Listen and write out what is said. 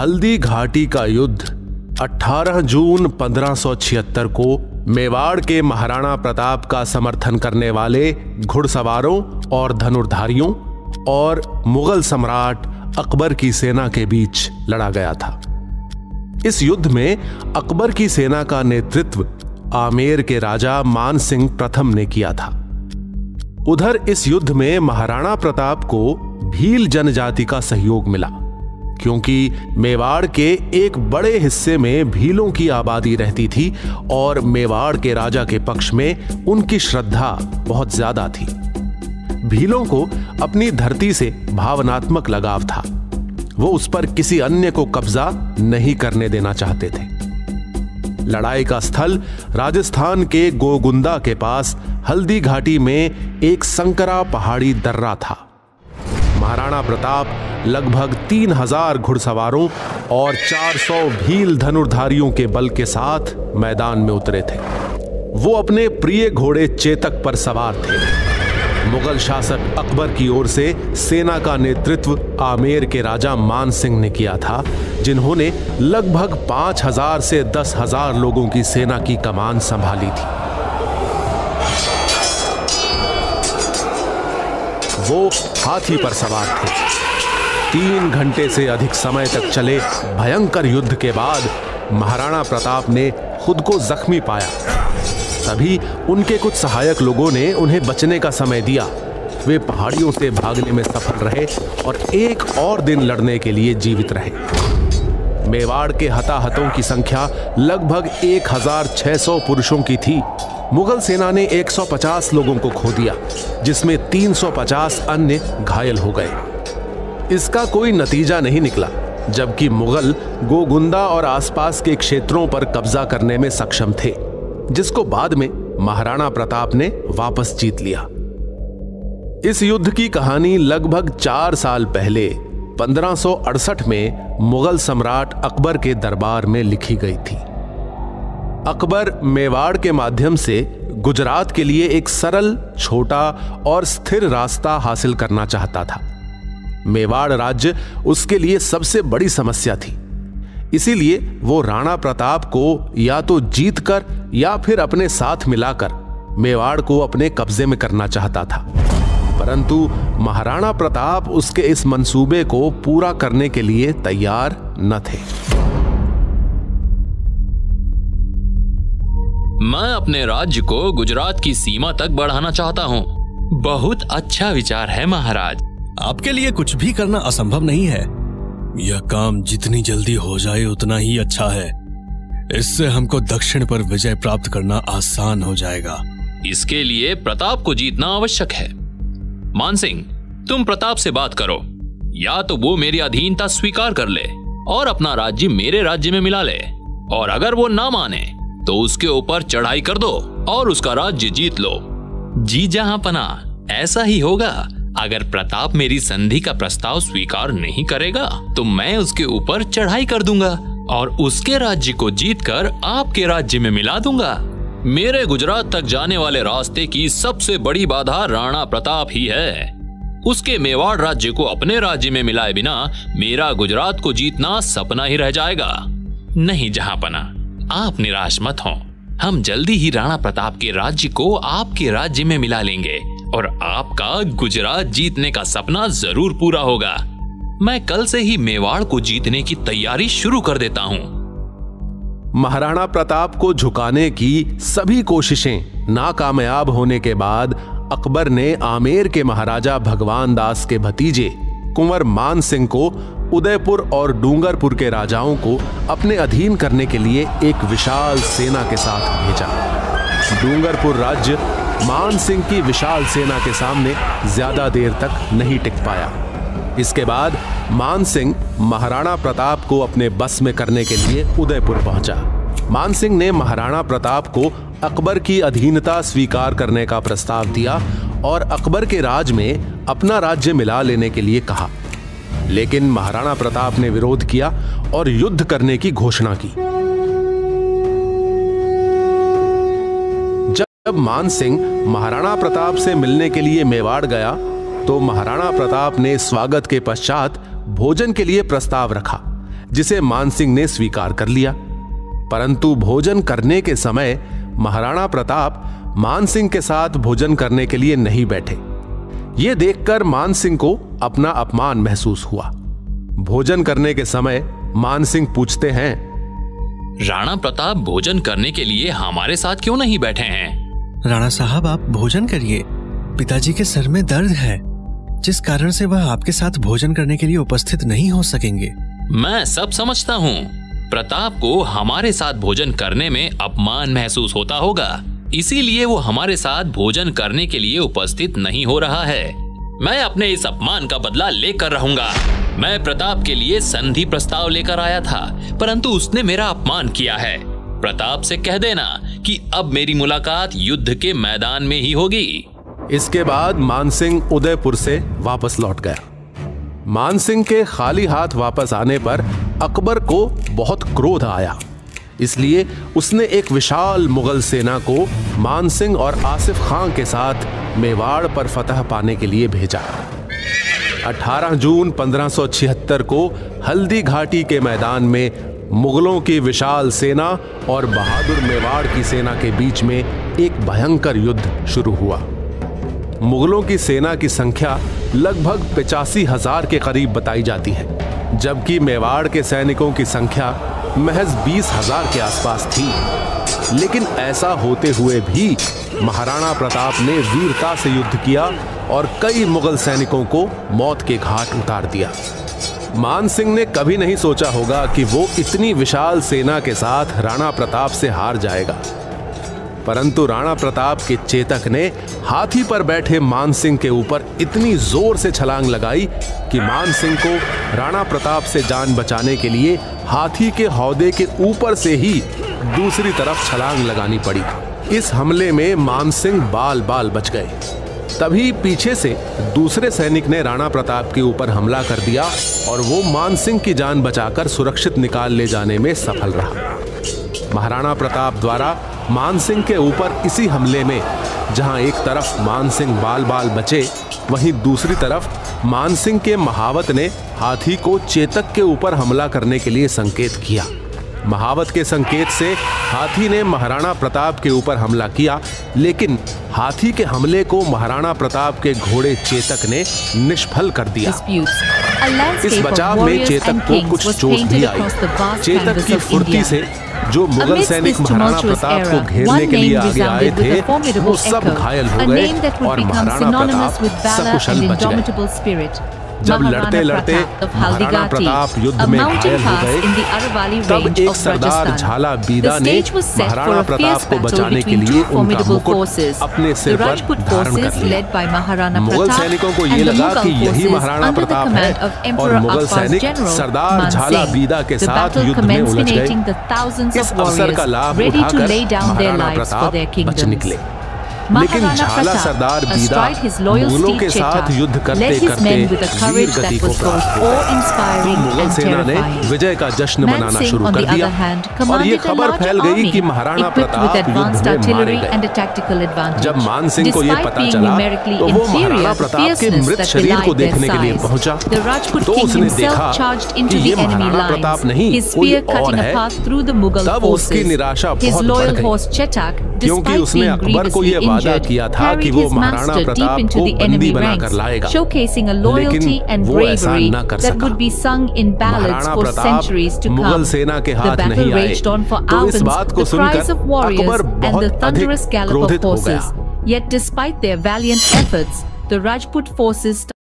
हल्दी घाटी का युद्ध 18 जून 1576 को मेवाड़ के महाराणा प्रताप का समर्थन करने वाले घुड़सवारों और धनुर्धारियों और मुगल सम्राट अकबर की सेना के बीच लड़ा गया था। इस युद्ध में अकबर की सेना का नेतृत्व आमेर के राजा मान सिंह प्रथम ने किया था। उधर इस युद्ध में महाराणा प्रताप को भील जनजाति का सहयोग मिला, क्योंकि मेवाड़ के एक बड़े हिस्से में भीलों की आबादी रहती थी और मेवाड़ के राजा के पक्ष में उनकी श्रद्धा बहुत ज्यादा थी। भीलों को अपनी धरती से भावनात्मक लगाव था। वो उस पर किसी अन्य को कब्जा नहीं करने देना चाहते थे। लड़ाई का स्थल राजस्थान के गोगुंदा के पास हल्दी घाटी में एक संकरा पहाड़ी दर्रा था। महाराणा प्रताप लगभग 3000 घुड़सवारों और 400 भील धनुर्धारियों के बल के साथ मैदान में उतरे थे। वो अपने प्रिय घोड़े चेतक पर सवार थे। मुगल शासक अकबर की ओर से सेना का नेतृत्व आमेर के राजा मान सिंह ने किया था, जिन्होंने लगभग 5000 से 10,000 लोगों की सेना की कमान संभाली थी। वो हाथी पर सवार थे। 3 घंटे से अधिक समय तक चले भयंकर युद्ध के बाद महाराणा प्रताप ने खुद को जख्मी पाया। तभी उनके कुछ सहायक लोगों ने उन्हें बचने का समय दिया। वे पहाड़ियों से भागने में सफल रहे और एक और दिन लड़ने के लिए जीवित रहे। मेवाड़ के हताहतों की संख्या लगभग 1600 पुरुषों की थी। मुगल सेना ने 150 लोगों को खो दिया, जिसमें 350 अन्य घायल हो गए। इसका कोई नतीजा नहीं निकला, जबकि मुगल गोगुंदा और आसपास के क्षेत्रों पर कब्जा करने में सक्षम थे, जिसको बाद में महाराणा प्रताप ने वापस जीत लिया। इस युद्ध की कहानी लगभग 4 साल पहले 1568 में मुगल सम्राट अकबर के दरबार में लिखी गई थी। अकबर मेवाड़ के माध्यम से गुजरात के लिए एक सरल, छोटा और स्थिर रास्ता हासिल करना चाहता था। मेवाड़ राज्य उसके लिए सबसे बड़ी समस्या थी। इसीलिए वो राणा प्रताप को या तो जीतकर या फिर अपने साथ मिलाकर मेवाड़ को अपने कब्जे में करना चाहता था, परंतु महाराणा प्रताप उसके इस मंसूबे को पूरा करने के लिए तैयार न थे। मैं अपने राज्य को गुजरात की सीमा तक बढ़ाना चाहता हूँ। बहुत अच्छा विचार है महाराज। आपके लिए कुछ भी करना असंभव नहीं है। यह काम जितनी जल्दी हो जाए उतना ही अच्छा है। इससे हमको दक्षिण पर विजय प्राप्त करना आसान हो जाएगा। इसके लिए प्रताप को जीतना आवश्यक है। मान सिंह, तुम प्रताप से बात करो। या तो वो मेरी अधीनता स्वीकार कर ले और अपना राज्य मेरे राज्य में मिला ले, और अगर वो ना माने तो उसके ऊपर चढ़ाई कर दो और उसका राज्य जीत लो। जी जहांपना, ऐसा ही होगा। अगर प्रताप मेरी संधि का प्रस्ताव स्वीकार नहीं करेगा तो मैं उसके ऊपर चढ़ाई कर दूंगा और उसके राज्य को जीतकर आपके राज्य में मिला दूंगा। मेरे गुजरात तक जाने वाले रास्ते की सबसे बड़ी बाधा राणा प्रताप ही है। उसके मेवाड़ राज्य को अपने राज्य में मिलाए बिना मेरा गुजरात को जीतना सपना ही रह जाएगा। नहीं जहांपना, आप निराश मत हो। हम जल्दी ही राणा प्रताप के राज्य को आपके राज्य में मिला लेंगे और आपका गुजरात जीतने का सपना जरूर पूरा होगा। मैं कल से ही मेवाड़ को जीतने की तैयारी शुरू कर देता हूँ। महाराणा प्रताप को झुकाने की सभी कोशिशें नाकामयाब होने के बाद अकबर ने आमेर के महाराजा भगवान दास के भतीजे कुंवर मान सिंह को उदयपुर और डूंगरपुर के राजाओं को अपने अधीन करने के लिए एक विशाल सेना के साथ भेजा। डूंगरपुर राज्य मान सिंह की विशाल सेना के सामने ज्यादा देर तक नहीं टिक पाया। इसके बाद मान सिंह महाराणा प्रताप को अपने बस में करने के लिए उदयपुर पहुंचा। मान सिंह ने महाराणा प्रताप को अकबर की अधीनता स्वीकार करने का प्रस्ताव दिया और अकबर के राज में अपना राज्य मिला लेने के लिए कहा, लेकिन महाराणा प्रताप ने विरोध किया और युद्ध करने की घोषणा की। जब मान सिंह महाराणा प्रताप से मिलने के लिए मेवाड़ गया तो महाराणा प्रताप ने स्वागत के पश्चात भोजन के लिए प्रस्ताव रखा, जिसे मानसिंह ने स्वीकार कर लिया। परंतु भोजन करने के समय महाराणा प्रताप मानसिंह के साथ भोजन करने के लिए नहीं बैठे। यह देखकर मानसिंह को अपना अपमान महसूस हुआ। भोजन करने के समय मानसिंह पूछते हैं, राणा प्रताप भोजन करने के लिए हमारे साथ क्यों नहीं बैठे हैं? राणा साहब, आप भोजन करिए। पिताजी के सर में दर्द है, जिस कारण से वह आपके साथ भोजन करने के लिए उपस्थित नहीं हो सकेंगे। मैं सब समझता हूँ। प्रताप को हमारे साथ भोजन करने में अपमान महसूस होता होगा, इसीलिए वो हमारे साथ भोजन करने के लिए उपस्थित नहीं हो रहा है। मैं अपने इस अपमान का बदला लेकर रहूंगा। मैं प्रताप के लिए संधि प्रस्ताव लेकर आया था, परंतु उसने मेरा अपमान किया है। प्रताप से कह देना कि अब मेरी मुलाकात युद्ध के मैदान में ही होगी। इसके बाद मानसिंह उदयपुर से वापस लौट गया। मानसिंह के खाली हाथ वापस आने पर अकबर को बहुत क्रोध आया, इसलिए उसने एक विशाल मुगल सेना को मानसिंह और आसिफ खां के साथ मेवाड़ पर फतह पाने के लिए भेजा। 18 जून 1576 को हल्दी घाटी के मैदान में मुगलों की विशाल सेना और बहादुर मेवाड़ की सेना के बीच में एक भयंकर युद्ध शुरू हुआ। मुगलों की सेना की संख्या लगभग 85,000 के करीब बताई जाती है, जबकि मेवाड़ के सैनिकों की संख्या महज 20,000 के आसपास थी। लेकिन ऐसा होते हुए भी महाराणा प्रताप ने वीरता से युद्ध किया और कई मुगल सैनिकों को मौत के घाट उतार दिया। मानसिंह ने कभी नहीं सोचा होगा कि वो इतनी विशाल सेना के साथ राणा प्रताप से हार जाएगा, परंतु राणा प्रताप के चेतक ने हाथी पर बैठे मानसिंह के ऊपर इतनी जोर से छलांग लगाई कि मानसिंह को राणा प्रताप से जान बचाने के लिए हाथी के हौदे के ऊपर से ही दूसरी तरफ छलांग लगानी पड़ी। इस हमले में मानसिंह बाल बाल बच गए। तभी पीछे से दूसरे सैनिक ने राणा प्रताप के ऊपर हमला कर दिया और वो मानसिंह की जान बचाकर सुरक्षित निकाल ले जाने में सफल रहा। महाराणा प्रताप द्वारा मानसिंह के ऊपर इसी हमले में जहां एक तरफ मानसिंह बाल बाल बचे, वहीं दूसरी तरफ मानसिंह के महावत ने हाथी को चेतक के ऊपर हमला करने के लिए संकेत किया। महावत के संकेत से हाथी ने महाराणा प्रताप के ऊपर हमला किया, लेकिन हाथी के हमले को महाराणा प्रताप के घोड़े चेतक ने निष्फल कर दिया। इस बचाव में चेतक को कुछ चोट भी आई। चेतक की फुर्ती से जो मुगल सैनिक महाराणा प्रताप को घेरने के लिए आगे आए थे, वो सब घायल हो गए और महाराणा प्रताप सकुशल बच गए। जब लड़ते लड़ते महाराणा प्रताप युद्ध में घायल हो गए, तब एक सरदार झाला बीदा ने महाराणा प्रताप को बचाने के लिए उनका मुकुट अपने सिर पर धारण कर लिया। मुगल सैनिकों को ये लगा कि यही महाराणा प्रताप है और मुगल सैनिक सरदार झाला बीदा के साथ युद्ध में उलझ गए। इस अवसर का लाभ उठाकर महाराणा प्रताप बच निकले। लेकिन झाला सरदार बीदा मुगलों के साथ युद्ध करते करते वीर गति को प्राप्त हो गए, तो मुगल सेना ने विजय का जश्न मनाना शुरू कर दिया और ये खबर फैल गई कि महाराणा प्रताप युद्ध में मारे गए। जब मानसिंह को ये पता चला तो वो महाराणा प्रताप के मृत शरीर को देखने के लिए पहुंचा, तो उसने देखा कि ये महाराणा प्रताप नहीं कोई और है। तब उसकी निराशा बहुत बढ़ गई, क्योंकि उसने अकबर को ये वादा किया था कि वो महाराणा प्रताप को बंदी बनाकर लाएगा, लेकिन वो ऐसा न कर सका। महाराणा प्रताप मुगल सेना के हाथ नहीं आए, तो इस बात को सुनकर अकबर बहुत अधिक क्रोधित हो गया। Yet despite their valiant efforts, the Rajput forces